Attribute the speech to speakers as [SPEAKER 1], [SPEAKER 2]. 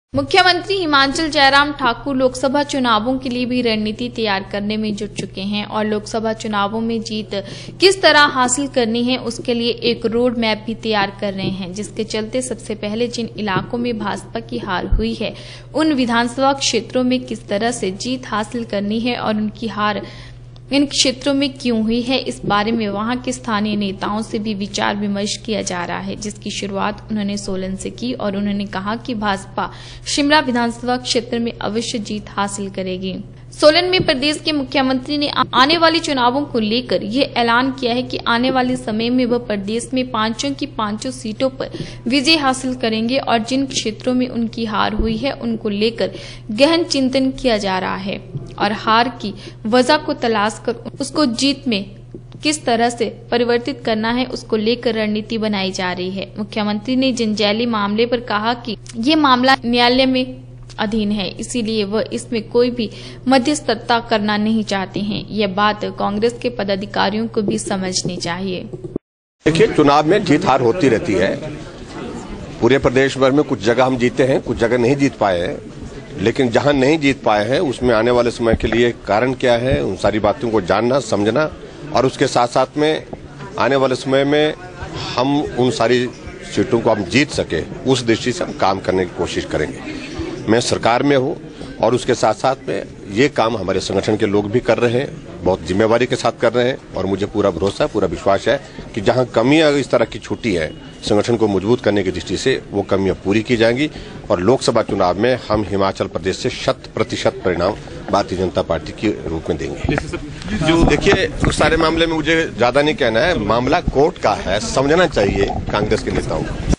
[SPEAKER 1] मुख्यमंत्री हिमाचल जयराम ठाकुर लोकसभा चुनावों के लिए भी रणनीति तैयार करने में जुट चुके हैं और लोकसभा चुनावों में जीत किस तरह हासिल करनी है उसके लिए एक रोड मैप भी तैयार कर रहे हैं, जिसके चलते सबसे पहले जिन इलाकों में भाजपा की हार हुई है उन विधानसभा क्षेत्रों में किस तरह से जीत हासिल करनी है और उनकी हार इन क्षेत्रों में क्यों हुई है, इस बारे में वहां के स्थानीय नेताओं से भी विचार विमर्श किया जा रहा है, जिसकी शुरुआत उन्होंने सोलन से की और उन्होंने कहा कि भाजपा शिमला विधानसभा क्षेत्र में अवश्य जीत हासिल करेगी। सोलन में प्रदेश के मुख्यमंत्री ने आने वाले चुनावों को लेकर ये ऐलान किया है कि आने वाले समय में वह प्रदेश में पांचों की पांचों सीटों पर विजय हासिल करेंगे और जिन क्षेत्रों में उनकी हार हुई है उनको लेकर गहन चिंतन किया जा रहा है और हार की वजह को तलाश कर उसको जीत में किस तरह से परिवर्तित करना है उसको लेकर रणनीति बनाई जा रही है। मुख्यमंत्री ने जंजैली मामले पर कहा कि ये मामला न्यायालय में अधीन है, इसीलिए वह इसमें कोई भी मध्यस्थता करना नहीं चाहते हैं। यह बात कांग्रेस के पदाधिकारियों को भी समझनी चाहिए।
[SPEAKER 2] देखिए, चुनाव में जीत हार होती रहती है। पूरे प्रदेश भर में कुछ जगह हम जीते हैं, कुछ जगह नहीं जीत पाए हैं, लेकिन जहां नहीं जीत पाए हैं उसमें आने वाले समय के लिए कारण क्या है, उन सारी बातों को जानना समझना और उसके साथ साथ में आने वाले समय में हम उन सारी सीटों को हम जीत सके, उस दृष्टि से हम काम करने की कोशिश करेंगे। मैं सरकार में हूं और उसके साथ साथ में ये काम हमारे संगठन के लोग भी कर रहे हैं, बहुत जिम्मेवारी के साथ कर रहे हैं और मुझे पूरा भरोसा है, पूरा विश्वास है कि जहां कमियां इस तरह की छूटी है संगठन को मजबूत करने की दृष्टि से वो कमियां पूरी की जाएंगी और लोकसभा चुनाव में हम हिमाचल प्रदेश से 100% परिणाम भारतीय जनता पार्टी के रूप में देंगे। जो देखिए, उस सारे मामले में मुझे ज्यादा नहीं कहना है, मामला कोर्ट का है, समझना चाहिए कांग्रेस के नेताओं को।